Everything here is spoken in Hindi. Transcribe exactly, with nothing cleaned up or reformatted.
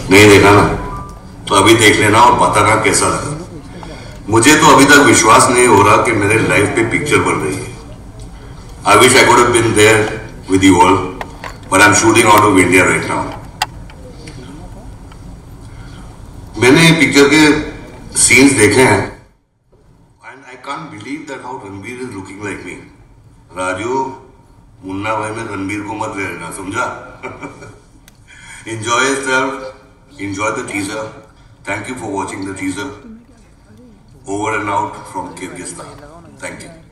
नहीं देखा ना तो अभी देख लेना और बताना कैसा लगा। मुझे तो अभी तक विश्वास नहीं हो रहा कि मेरे लाइफ पे पिक्चर बन रही है। I wish I could have been there with you all, but I am shooting out of India right now. मैंने पिक्चर के सीन्स देखे हैं and I can't believe that how Ranbir is looking like me. Raju, Munna Bhai में रणबीर को मत ले लेना, समझा? Enjoy yourself, enjoy the teaser. Thank you for watching the teaser. Over and out from Kyrgyzstan. Thank you.